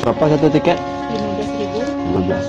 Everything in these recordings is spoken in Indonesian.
Berapa satu tiket? 15.000. 15.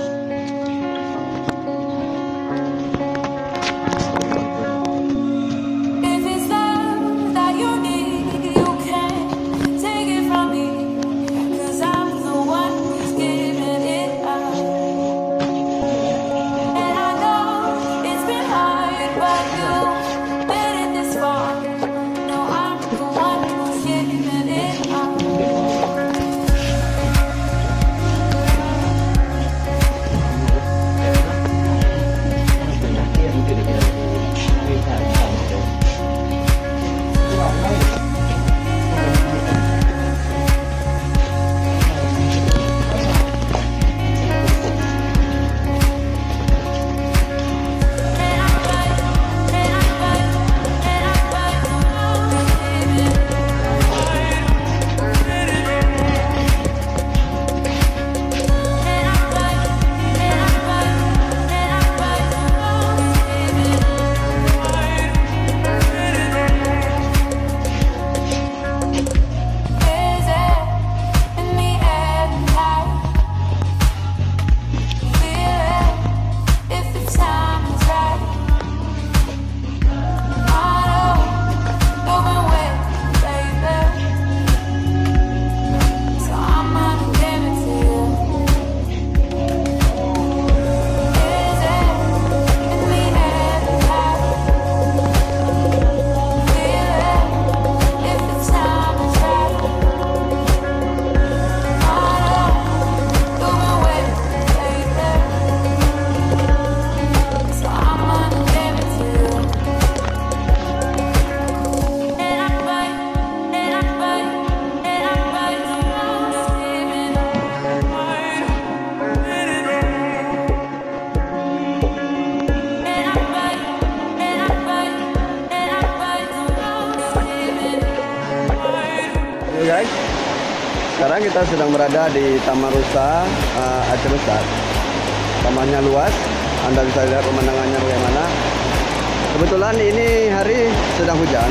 Guys, sekarang kita sedang berada di Taman Rusa Aceh Besar. Tamannya luas, Anda bisa lihat pemandangannya bagaimana. Kebetulan ini hari sedang hujan,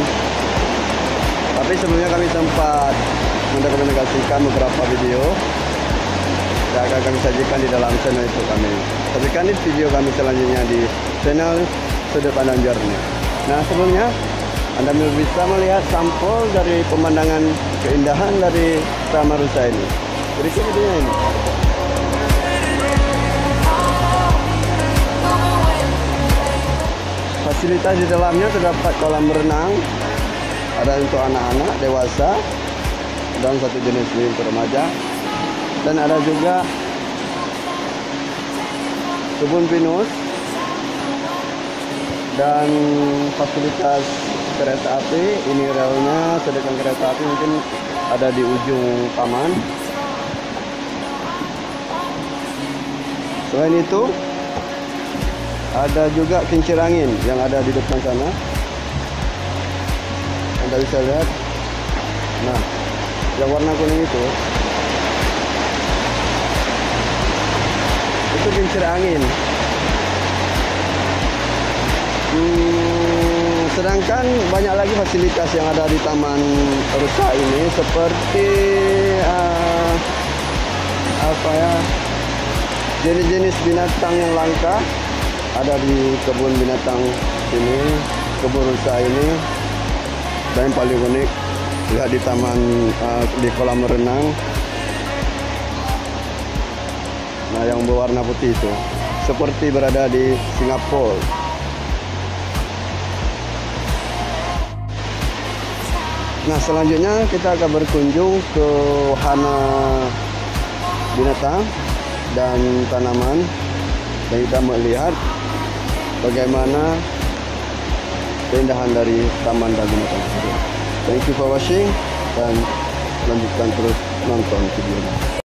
tapi sebelumnya kami sempat mendokumentasikan beberapa video yang akan kami sajikan di dalam channel YouTube kami. Saksikan di video kami selanjutnya di channel Sudut Pandang Journey. Nah, sebelumnya Anda bisa melihat sampel dari pemandangan keindahan dari Taman Rusa ini. Berikut videonya ini. Fasilitas di dalamnya terdapat kolam renang, ada untuk anak-anak, dewasa, dan satu jenis untuk remaja. Dan ada juga kebun pinus dan fasilitas kereta api. Ini relnya, sedangkan kereta api mungkin ada di ujung taman. Selain itu, ada juga kincir angin yang ada di depan sana. Anda bisa lihat. Nah, yang warna kuning itu kincir angin. Sedangkan banyak lagi fasilitas yang ada di Taman Rusa ini, seperti jenis-jenis binatang yang langka ada di kebun binatang ini, kebun rusa ini. Dan yang paling unik, lihat di taman, di kolam renang. Nah, yang berwarna putih itu seperti berada di Singapura. Nah, selanjutnya kita akan berkunjung ke wahana binatang dan tanaman, dan kita melihat bagaimana keindahan dari taman dan binatang tersebut. Thank you for watching, dan lanjutkan terus nonton videonya.